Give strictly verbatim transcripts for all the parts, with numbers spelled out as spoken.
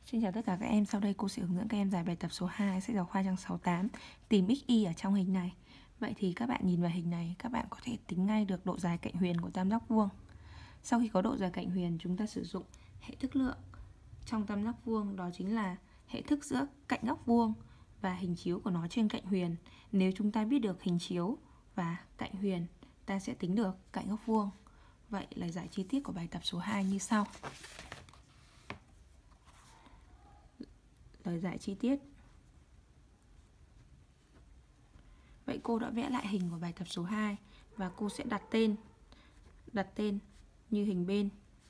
Xin chào tất cả các em, sau đây cô sẽ hướng dẫn các em giải bài tập số hai sách giáo khoa trang sáu mươi tám, tìm x, y ở trong hình này. Vậy thì các bạn nhìn vào hình này, các bạn có thể tính ngay được độ dài cạnh huyền của tam giác vuông. Sau khi có độ dài cạnh huyền, chúng ta sử dụng hệ thức lượng trong tam giác vuông, đó chính là hệ thức giữa cạnh góc vuông và hình chiếu của nó trên cạnh huyền. Nếu chúng ta biết được hình chiếu và cạnh huyền, ta sẽ tính được cạnh góc vuông. Vậy lời giải chi tiết của bài tập số hai như sau. Lời giải chi tiết. Vậy cô đã vẽ lại hình của bài tập số hai và cô sẽ đặt tên đặt tên như hình bên.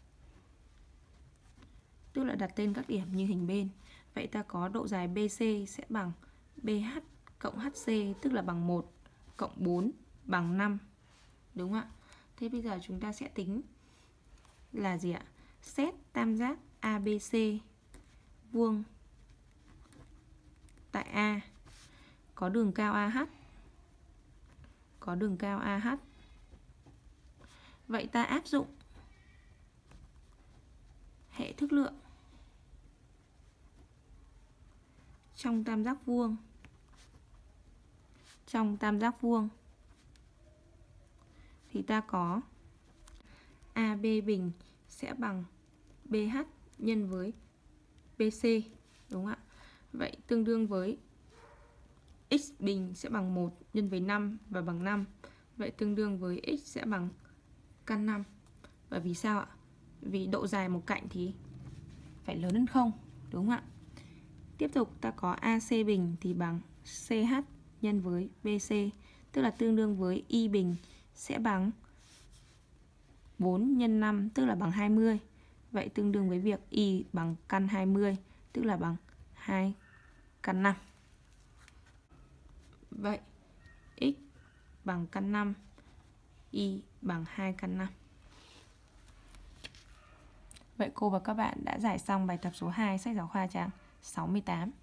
Tức là đặt tên các điểm như hình bên. Vậy ta có độ dài bê xê sẽ bằng bê hát cộng hát xê, tức là bằng một cộng bốn bằng năm. Đúng không ạ? Thế bây giờ chúng ta sẽ tính là gì ạ? Xét tam giác a bê xê vuông tại A có đường cao a hát. Có đường cao a hát. Vậy ta áp dụng hệ thức lượng trong tam giác vuông. Trong tam giác vuông thì ta có a bê bình sẽ bằng bê hát nhân với bê xê, đúng không ạ? Vậy tương đương với x bình sẽ bằng một nhân với năm và bằng năm. Vậy tương đương với x sẽ bằng căn năm. Và vì sao ạ? Vì độ dài một cạnh thì phải lớn hơn không, đúng không ạ? Tiếp tục ta có a xê bình thì bằng xê hát nhân với bê xê, tức là tương đương với y bình sẽ bằng bốn nhân năm, tức là bằng hai mươi. Vậy tương đương với việc y bằng căn hai mươi, tức là bằng hai căn năm. Vậy x bằng căn năm, y bằng hai căn năm. Vậy cô và các bạn đã giải xong bài tập số hai sách giáo khoa trang sáu mươi tám.